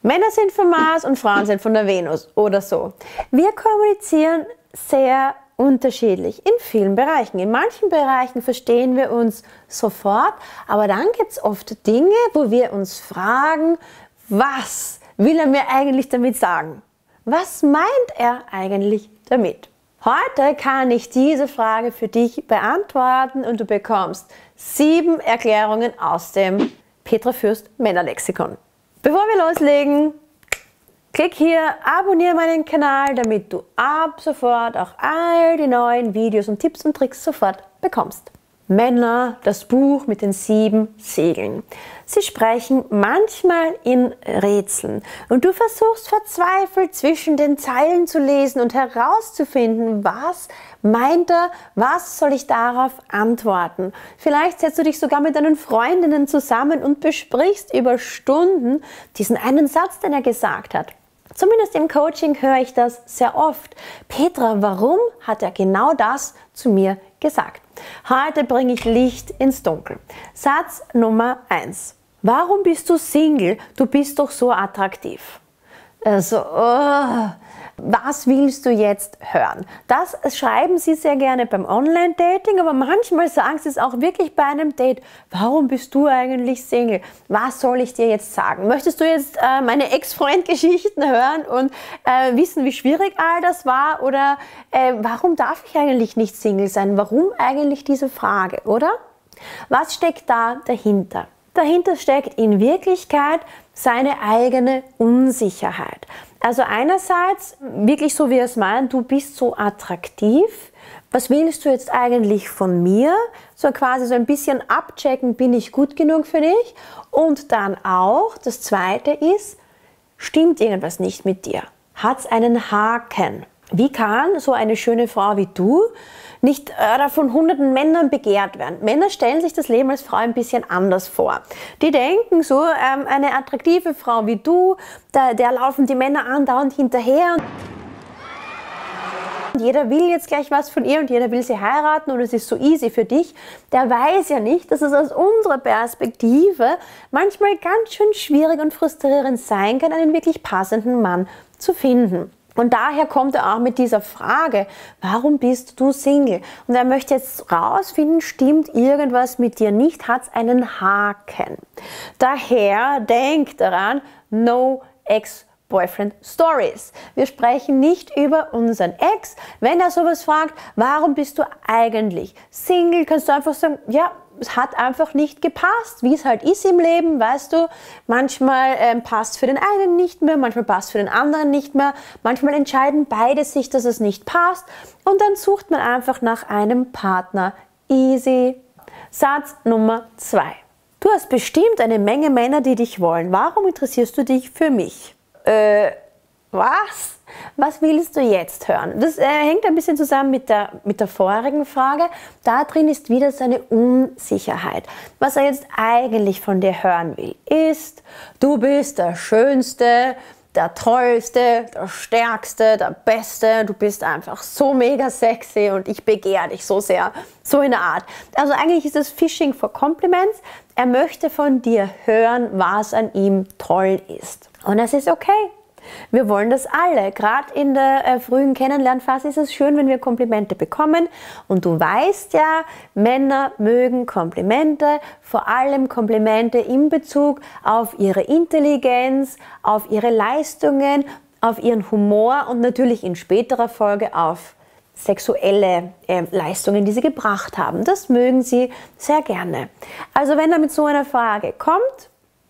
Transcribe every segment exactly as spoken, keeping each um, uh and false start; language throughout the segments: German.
Männer sind vom Mars und Frauen sind von der Venus oder so. Wir kommunizieren sehr unterschiedlich in vielen Bereichen. In manchen Bereichen verstehen wir uns sofort, aber dann gibt es oft Dinge, wo wir uns fragen, was will er mir eigentlich damit sagen? Was meint er eigentlich damit? Heute kann ich diese Frage für dich beantworten und du bekommst sieben Erklärungen aus dem Petra Fürst Männerlexikon. Bevor wir loslegen, klick hier, abonniere meinen Kanal, damit du ab sofort auch all die neuen Videos und Tipps und Tricks sofort bekommst. Männer, das Buch mit den sieben Segeln. Sie sprechen manchmal in Rätseln und du versuchst verzweifelt zwischen den Zeilen zu lesen und herauszufinden, was meint er, was soll ich darauf antworten. Vielleicht setzt du dich sogar mit deinen Freundinnen zusammen und besprichst über Stunden diesen einen Satz, den er gesagt hat. Zumindest im Coaching höre ich das sehr oft. Petra, warum hat er genau das zu mir gesagt? Heute bringe ich Licht ins Dunkel. Satz Nummer eins. Warum bist du Single? Du bist doch so attraktiv. Also, oh, was willst du jetzt hören? Das schreiben sie sehr gerne beim Online-Dating, aber manchmal sagen sie es auch wirklich bei einem Date. Warum bist du eigentlich Single? Was soll ich dir jetzt sagen? Möchtest du jetzt äh, meine Ex-Freund-Geschichten hören und äh, wissen, wie schwierig all das war? Oder äh, warum darf ich eigentlich nicht Single sein? Warum eigentlich diese Frage, oder? Was steckt da dahinter? Dahinter steckt in Wirklichkeit seine eigene Unsicherheit. Also einerseits, wirklich so wie er es meint, du bist so attraktiv, was willst du jetzt eigentlich von mir? So quasi so ein bisschen abchecken, bin ich gut genug für dich? Und dann auch, das Zweite ist, stimmt irgendwas nicht mit dir? Hat es einen Haken? Wie kann so eine schöne Frau wie du nicht äh, von hunderten Männern begehrt werden? Männer stellen sich das Leben als Frau ein bisschen anders vor. Die denken so, ähm, eine attraktive Frau wie du, da, der laufen die Männer andauernd hinterher. Und jeder will jetzt gleich was von ihr und jeder will sie heiraten und es ist so easy für dich. Der weiß ja nicht, dass es aus unserer Perspektive manchmal ganz schön schwierig und frustrierend sein kann, einen wirklich passenden Mann zu finden. Und daher kommt er auch mit dieser Frage, warum bist du Single? Und er möchte jetzt rausfinden, stimmt irgendwas mit dir nicht, hat es einen Haken. Daher denk daran, no ex-boyfriend stories. Wir sprechen nicht über unseren Ex. Wenn er sowas fragt, warum bist du eigentlich Single, kannst du einfach sagen, ja, es hat einfach nicht gepasst, wie es halt ist im Leben, weißt du. Manchmal ähm, passt für den einen nicht mehr, manchmal passt für den anderen nicht mehr. Manchmal entscheiden beide sich, dass es nicht passt. Und dann sucht man einfach nach einem Partner. Easy. Satz Nummer zwei. Du hast bestimmt eine Menge Männer, die dich wollen. Warum interessierst du dich für mich? Äh, was? Was willst du jetzt hören? Das äh, hängt ein bisschen zusammen mit der, mit der vorigen Frage. Da drin ist wieder seine Unsicherheit. Was er jetzt eigentlich von dir hören will, ist, du bist der Schönste, der Tollste, der Stärkste, der Beste. Du bist einfach so mega sexy und ich begehre dich so sehr. So in der Art. Also eigentlich ist es Fishing for Compliments. Er möchte von dir hören, was an ihm toll ist. Und das ist okay. Wir wollen das alle. Gerade in der äh, frühen Kennenlernphase ist es schön, wenn wir Komplimente bekommen. Und du weißt ja, Männer mögen Komplimente, vor allem Komplimente in Bezug auf ihre Intelligenz, auf ihre Leistungen, auf ihren Humor und natürlich in späterer Folge auf sexuelle äh, Leistungen, die sie gebracht haben. Das mögen sie sehr gerne. Also wenn er mit so einer Frage kommt,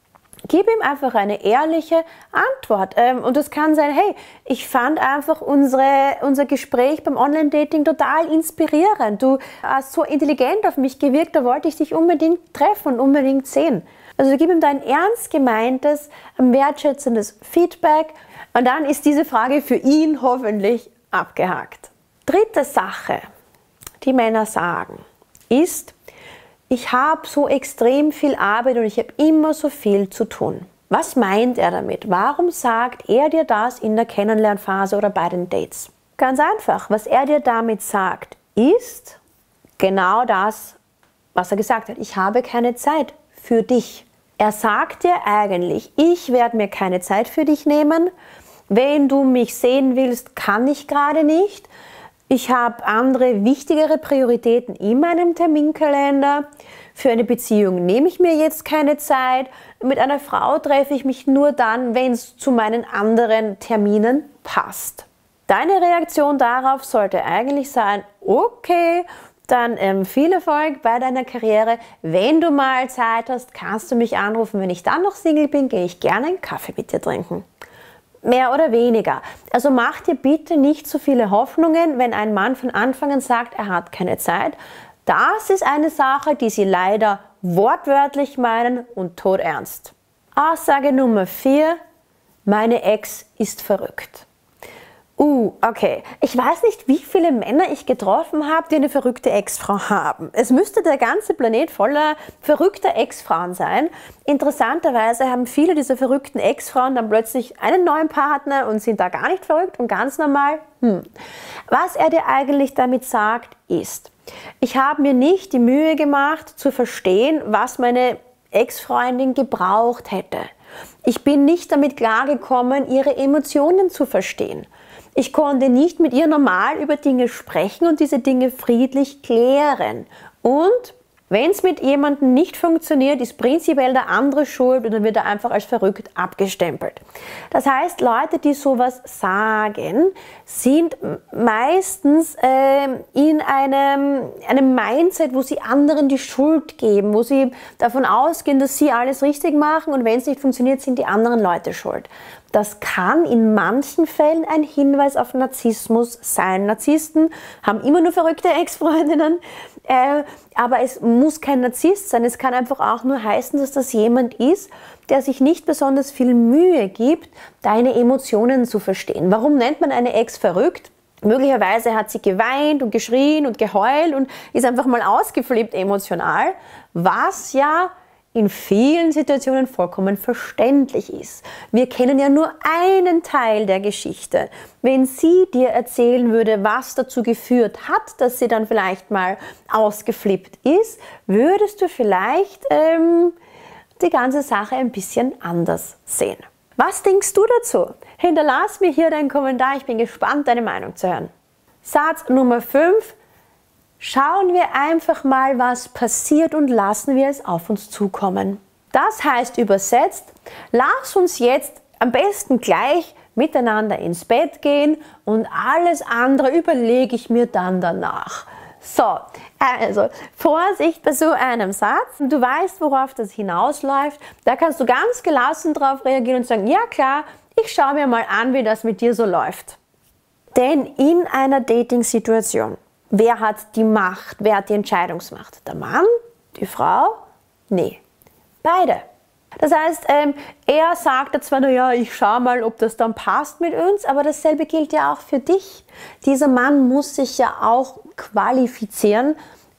gib ihm einfach eine ehrliche Antwort. Und das kann sein, hey, ich fand einfach unsere, unser Gespräch beim Online-Dating total inspirierend. Du hast so intelligent auf mich gewirkt, da wollte ich dich unbedingt treffen und unbedingt sehen. Also gib ihm da ein ernst gemeintes, wertschätzendes Feedback und dann ist diese Frage für ihn hoffentlich abgehakt. Dritte Sache, die Männer sagen, ist, ich habe so extrem viel Arbeit und ich habe immer so viel zu tun. Was meint er damit? Warum sagt er dir das in der Kennenlernphase oder bei den Dates? Ganz einfach, was er dir damit sagt, ist genau das, was er gesagt hat. Ich habe keine Zeit für dich. Er sagt dir eigentlich, ich werde mir keine Zeit für dich nehmen. Wenn du mich sehen willst, kann ich gerade nicht. Ich habe andere, wichtigere Prioritäten in meinem Terminkalender. Für eine Beziehung nehme ich mir jetzt keine Zeit. Mit einer Frau treffe ich mich nur dann, wenn es zu meinen anderen Terminen passt. Deine Reaktion darauf sollte eigentlich sein, okay, dann ähm, viel Erfolg bei deiner Karriere. Wenn du mal Zeit hast, kannst du mich anrufen. Wenn ich dann noch Single bin, gehe ich gerne einen Kaffee mit dir trinken. Mehr oder weniger. Also mach dir bitte nicht so viele Hoffnungen, wenn ein Mann von Anfang an sagt, er hat keine Zeit. Das ist eine Sache, die sie leider wortwörtlich meinen und todernst. Aussage Nummer vier, meine Ex ist verrückt. Uh, okay. Ich weiß nicht, wie viele Männer ich getroffen habe, die eine verrückte Ex-Frau haben. Es müsste der ganze Planet voller verrückter Ex-Frauen sein. Interessanterweise haben viele dieser verrückten Ex-Frauen dann plötzlich einen neuen Partner und sind da gar nicht verrückt und ganz normal. Hm. Was er dir eigentlich damit sagt, ist, ich habe mir nicht die Mühe gemacht, zu verstehen, was meine Ex-Freundin gebraucht hätte. Ich bin nicht damit klargekommen, ihre Emotionen zu verstehen. Ich konnte nicht mit ihr normal über Dinge sprechen und diese Dinge friedlich klären. Und wenn es mit jemandem nicht funktioniert, ist prinzipiell der andere schuld und dann wird er einfach als verrückt abgestempelt. Das heißt, Leute, die sowas sagen, sind meistens äh, in einem, einem Mindset, wo sie anderen die Schuld geben, wo sie davon ausgehen, dass sie alles richtig machen und wenn es nicht funktioniert, sind die anderen Leute schuld. Das kann in manchen Fällen ein Hinweis auf Narzissmus sein. Narzissten haben immer nur verrückte Ex-Freundinnen, äh, aber es muss kein Narzisst sein. Es kann einfach auch nur heißen, dass das jemand ist, der sich nicht besonders viel Mühe gibt, deine Emotionen zu verstehen. Warum nennt man eine Ex verrückt? Möglicherweise hat sie geweint und geschrien und geheult und ist einfach mal ausgeflippt emotional, was ja in vielen Situationen vollkommen verständlich ist. Wir kennen ja nur einen Teil der Geschichte. Wenn sie dir erzählen würde, was dazu geführt hat, dass sie dann vielleicht mal ausgeflippt ist, würdest du vielleicht ähm, die ganze Sache ein bisschen anders sehen. Was denkst du dazu? Hinterlass mir hier deinen Kommentar, ich bin gespannt, deine Meinung zu hören. Satz Nummer fünf. Schauen wir einfach mal, was passiert und lassen wir es auf uns zukommen. Das heißt übersetzt, lass uns jetzt am besten gleich miteinander ins Bett gehen und alles andere überlege ich mir dann danach. So, also Vorsicht bei so einem Satz. Du weißt, worauf das hinausläuft. Da kannst du ganz gelassen darauf reagieren und sagen, ja klar, ich schaue mir mal an, wie das mit dir so läuft. Denn in einer Dating-Situation, wer hat die Macht, wer hat die Entscheidungsmacht? Der Mann? Die Frau? Nee, beide. Das heißt, ähm, er sagt zwar, naja, ich schaue mal, ob das dann passt mit uns, aber dasselbe gilt ja auch für dich. Dieser Mann muss sich ja auch qualifizieren,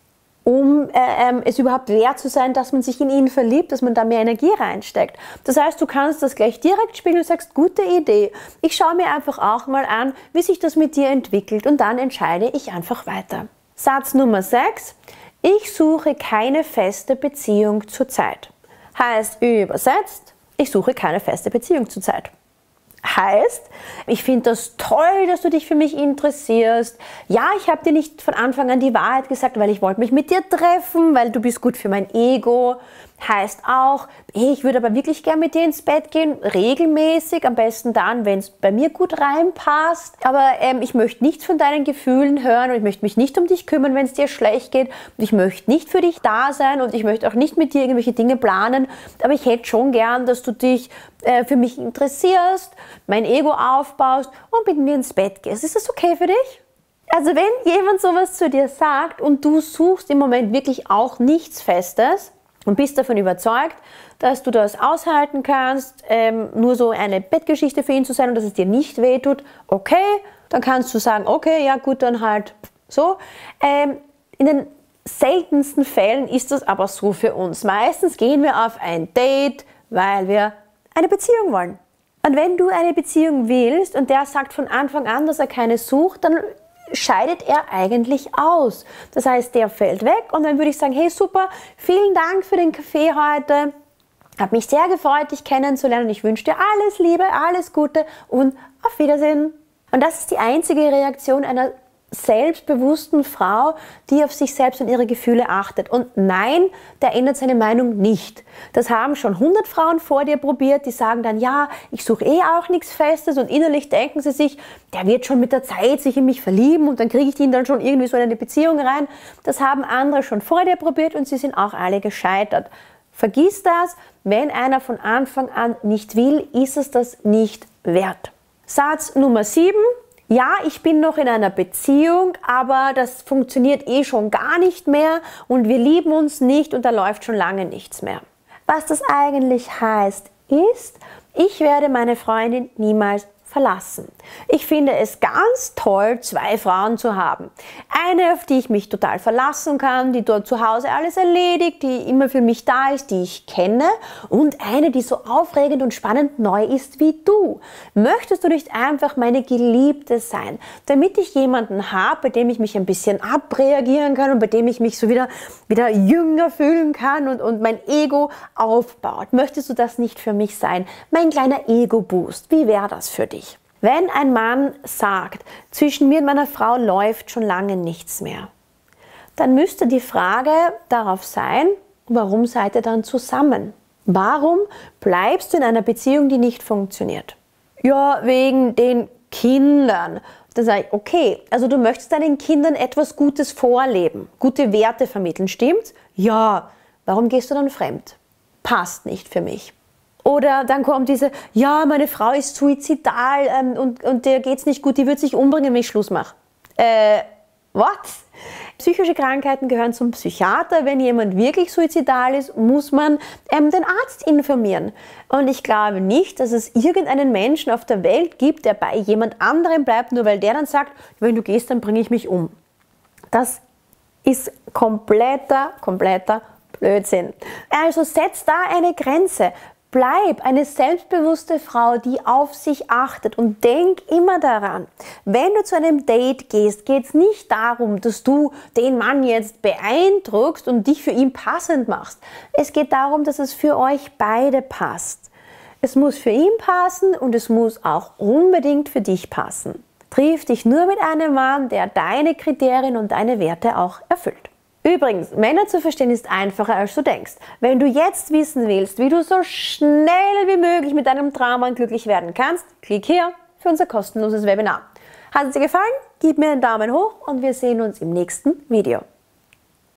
um äh, ähm, es überhaupt wert zu sein, dass man sich in ihn verliebt, dass man da mehr Energie reinsteckt. Das heißt, du kannst das gleich direkt spiegeln und sagst, gute Idee. Ich schaue mir einfach auch mal an, wie sich das mit dir entwickelt und dann entscheide ich einfach weiter. Satz Nummer sechs. Ich suche keine feste Beziehung zurzeit. Heißt übersetzt, ich suche keine feste Beziehung zurzeit. Heißt, ich finde das toll, dass du dich für mich interessierst. Ja, ich habe dir nicht von Anfang an die Wahrheit gesagt, weil ich wollte mich mit dir treffen, weil du bist gut für mein Ego. Heißt auch, ich würde aber wirklich gern mit dir ins Bett gehen, regelmäßig, am besten dann, wenn es bei mir gut reinpasst. Aber ähm, ich möchte nichts von deinen Gefühlen hören und ich möchte mich nicht um dich kümmern, wenn es dir schlecht geht. Und ich möchte nicht für dich da sein und ich möchte auch nicht mit dir irgendwelche Dinge planen. Aber ich hätte schon gern, dass du dich äh, für mich interessierst, mein Ego aufbaust und mit mir ins Bett gehst. Ist das okay für dich? Also wenn jemand sowas zu dir sagt und du suchst im Moment wirklich auch nichts Festes, und bist davon überzeugt, dass du das aushalten kannst, ähm, nur so eine Bettgeschichte für ihn zu sein und dass es dir nicht wehtut, okay, dann kannst du sagen, okay, ja gut, dann halt so. Ähm, in den seltensten Fällen ist das aber so für uns. Meistens gehen wir auf ein Date, weil wir eine Beziehung wollen. Und wenn du eine Beziehung willst und der sagt von Anfang an, dass er keine sucht, dann scheidet er eigentlich aus. Das heißt, der fällt weg und dann würde ich sagen, hey super, vielen Dank für den Kaffee heute. Hat mich sehr gefreut, dich kennenzulernen. Ich wünsche dir alles Liebe, alles Gute und auf Wiedersehen. Und das ist die einzige Reaktion einer selbstbewussten Frau, die auf sich selbst und ihre Gefühle achtet. Und nein, der ändert seine Meinung nicht. Das haben schon hundert Frauen vor dir probiert, die sagen dann, ja, ich suche eh auch nichts Festes, und innerlich denken sie sich, der wird schon mit der Zeit sich in mich verlieben und dann kriege ich ihn dann schon irgendwie so in eine Beziehung rein. Das haben andere schon vor dir probiert und sie sind auch alle gescheitert. Vergiss das, wenn einer von Anfang an nicht will, ist es das nicht wert. Satz Nummer sieben. Ja, ich bin noch in einer Beziehung, aber das funktioniert eh schon gar nicht mehr und wir lieben uns nicht und da läuft schon lange nichts mehr. Was das eigentlich heißt, ist, ich werde meine Freundin niemals verlassen. Ich finde es ganz toll, zwei Frauen zu haben. Eine, auf die ich mich total verlassen kann, die dort zu Hause alles erledigt, die immer für mich da ist, die ich kenne, und eine, die so aufregend und spannend neu ist wie du. Möchtest du nicht einfach meine Geliebte sein, damit ich jemanden habe, bei dem ich mich ein bisschen abreagieren kann und bei dem ich mich so wieder, wieder jünger fühlen kann und, und mein Ego aufbaut? Möchtest du das nicht für mich sein? Mein kleiner Ego-Boost, wie wäre das für dich? Wenn ein Mann sagt, zwischen mir und meiner Frau läuft schon lange nichts mehr, dann müsste die Frage darauf sein, warum seid ihr dann zusammen? Warum bleibst du in einer Beziehung, die nicht funktioniert? Ja, wegen den Kindern. Dann sage ich, okay, also du möchtest deinen Kindern etwas Gutes vorleben, gute Werte vermitteln, stimmt's? Ja, warum gehst du dann fremd? Passt nicht für mich. Oder dann kommt diese, ja, meine Frau ist suizidal ähm, und, und der geht's nicht gut, die wird sich umbringen, wenn ich Schluss mache. Äh, what? Psychische Krankheiten gehören zum Psychiater. Wenn jemand wirklich suizidal ist, muss man ähm, den Arzt informieren. Und ich glaube nicht, dass es irgendeinen Menschen auf der Welt gibt, der bei jemand anderem bleibt, nur weil der dann sagt, wenn du gehst, dann bringe ich mich um. Das ist kompletter, kompletter Blödsinn. Also setz da eine Grenze. Bleib eine selbstbewusste Frau, die auf sich achtet, und denk immer daran, wenn du zu einem Date gehst, geht es nicht darum, dass du den Mann jetzt beeindruckst und dich für ihn passend machst. Es geht darum, dass es für euch beide passt. Es muss für ihn passen und es muss auch unbedingt für dich passen. Triff dich nur mit einem Mann, der deine Kriterien und deine Werte auch erfüllt. Übrigens, Männer zu verstehen ist einfacher, als du denkst. Wenn du jetzt wissen willst, wie du so schnell wie möglich mit deinem Traummann glücklich werden kannst, klick hier für unser kostenloses Webinar. Hat es dir gefallen? Gib mir einen Daumen hoch und wir sehen uns im nächsten Video.